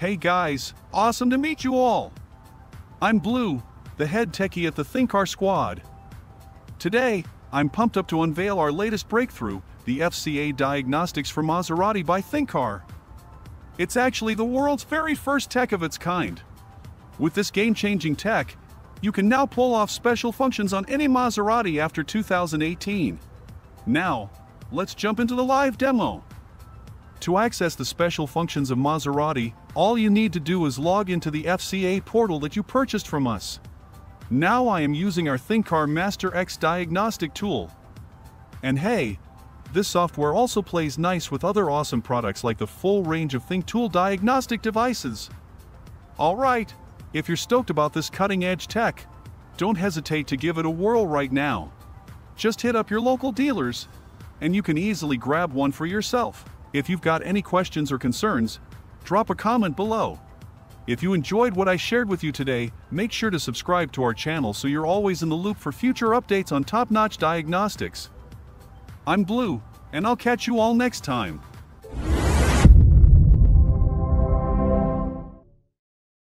Hey guys, awesome to meet you all. I'm Blue, the head techie at the ThinkCar squad. Today, I'm pumped up to unveil our latest breakthrough, the FCA Diagnostics for Maserati by ThinkCar. It's actually the world's very first tech of its kind. With this game-changing tech, you can now pull off special functions on any Maserati after 2018. Now, let's jump into the live demo. To access the special functions of Maserati, all you need to do is log into the FCA portal that you purchased from us. Now I am using our ThinkCar Master X diagnostic tool. And hey, this software also plays nice with other awesome products like the full range of ThinkTool diagnostic devices. Alright, if you're stoked about this cutting-edge tech, don't hesitate to give it a whirl right now. Just hit up your local dealers, and you can easily grab one for yourself. If you've got any questions or concerns, drop a comment below. If you enjoyed what I shared with you today, make sure to subscribe to our channel so you're always in the loop for future updates on top-notch diagnostics. I'm Blue, and I'll catch you all next time.